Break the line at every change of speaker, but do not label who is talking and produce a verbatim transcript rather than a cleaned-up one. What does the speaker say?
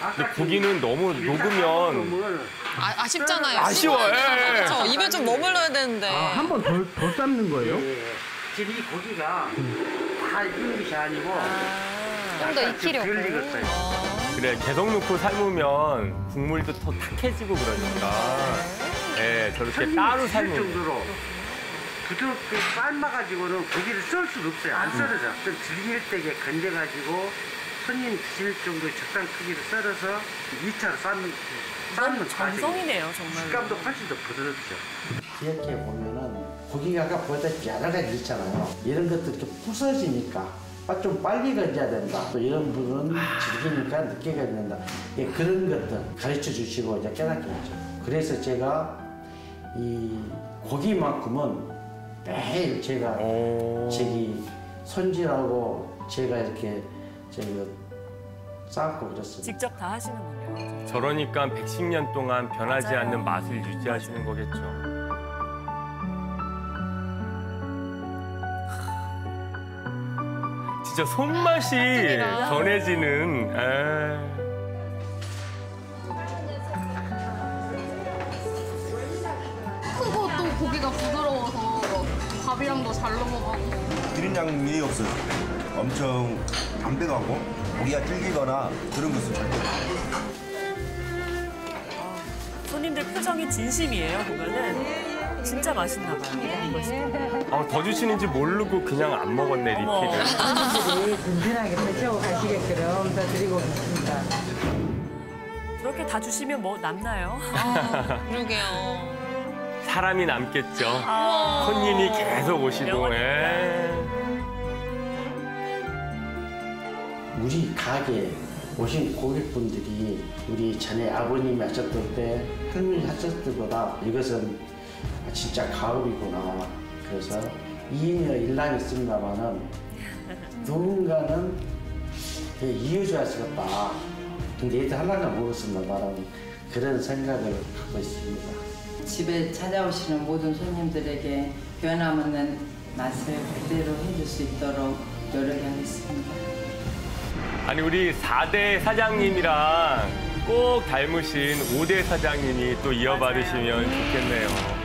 근데 고기는 너무 녹으면
아, 아쉽잖아요.
아쉬워요. 예, 예.
그렇죠. 입에 좀 머물러야 되는데.
아, 한 번 더 더 삶는 거예요?
예, 예. 지금 이 고기가 다 익은 것이 아니고
좀 더 익히려고.
덜 익었어요.
그래 계속 넣고 삶으면 국물도 더 탁해지고 그러니까 예 저렇게 따로 삶으면
정도로 부드럽게 삶아가지고는 고기를 썰 수가 없어요. 안 썰어져. 좀 질길되게 건져가지고 손님 드실 정도의 적당 크기로 썰어서 이 차로 삶는 삶는
정성이네요, 정말.
식감도 훨씬 더 부드럽죠.
이렇게 보면은 고기가 아까 보다 야들하게 있잖아요. 이런 것도 이렇게 부서지니까 아, 좀 빨리 건져야 된다. 또 이런 부분은 질기니까 늦게 건져야 된다. 예, 그런 것들 가르쳐 주시고 이제 깨닫게 했죠. 그래서 제가 이 고기만큼은 매일 제가
오.
저기 손질하고 제가 이렇게 저기 삶고 그랬습니다.
직접 다 하시는군요.
저러니까 백십 년 동안 변하지
맞아요.
않는 맛을 유지하시는 거겠죠. 진짜 손맛이
깍두기가.
전해지는 에.
크고 또 고기가 부드러워서 밥이랑도 잘 넘어가고.
기름 양이 없어요. 엄청 담백하고 고기가 질기거나 그런 것은 절대 없어요.
손님들 표정이 진심이에요, 보면은. 진짜 맛있나 봐요.
아, 더 주시는지 모르고 그냥 안 먹었네 리필을.
손님들이 든든하게 드시고 가시게끔 더 드리고 있습니다.
저렇게 다 주시면 뭐 남나요?
아, 그러게요.
사람이 남겠죠.
아.
손님이 계속 오시고.
영원히.
예.
우리 가게에 오신 고객분들이 우리 전에 아버님이 하셨을 때 할머니 하셨을 때보다 이것은 진짜 가을이구나. 그래서 이인여 일난이 있습니다만은 누군가는 이어줘야 쓰겠다. 근데 얘들 하나가 모르겠습니다. 나는 그런 생각을 갖고 있습니다.
집에 찾아오시는 모든 손님들에게 변함없는 맛을 그대로 해줄 수 있도록 노력하겠습니다.
아니 우리 사 대 사장님이랑 꼭 닮으신 오 대 사장님이 또 이어받으시면 좋겠네요.